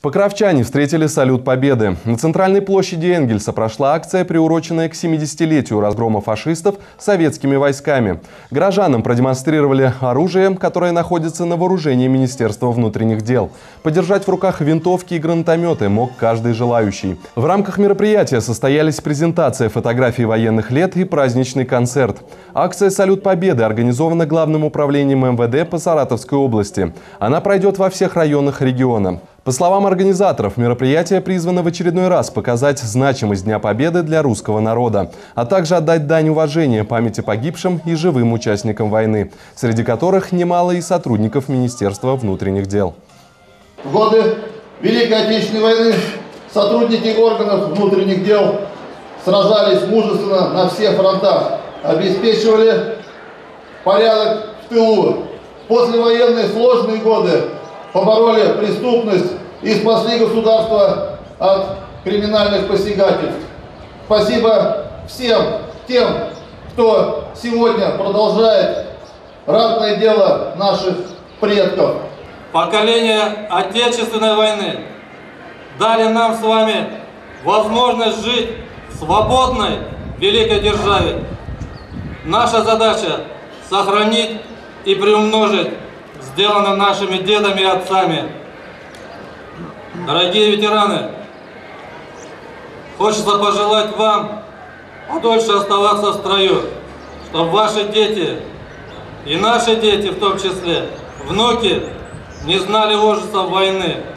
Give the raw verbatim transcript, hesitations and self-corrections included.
Покровчане встретили салют Победы. На центральной площади Энгельса прошла акция, приуроченная к семидесятилетию разгрома фашистов советскими войсками. Горожанам продемонстрировали оружие, которое находится на вооружении Министерства внутренних дел. Подержать в руках винтовки и гранатометы мог каждый желающий. В рамках мероприятия состоялись презентация фотографий военных лет и праздничный концерт. Акция «Салют Победы» организована Главным управлением эм вэ дэ по Саратовской области. Она пройдет во всех районах региона. По словам организаторов, мероприятие призвано в очередной раз показать значимость Дня Победы для русского народа, а также отдать дань уважения памяти погибшим и живым участникам войны, среди которых немало и сотрудников Министерства внутренних дел. В годы Великой Отечественной войны сотрудники органов внутренних дел сражались мужественно на всех фронтах, обеспечивали порядок в тылу. В послевоенные сложные годы побороли преступность и спасли государство от криминальных посягательств. Спасибо всем тем, кто сегодня продолжает ратное дело наших предков. Поколения Отечественной войны дали нам с вами возможность жить в свободной великой державе. Наша задача – сохранить и приумножить сделано нашими дедами и отцами. Дорогие ветераны, хочется пожелать вам подольше оставаться в строю, чтобы ваши дети и наши дети в том числе, внуки, не знали ужасов войны.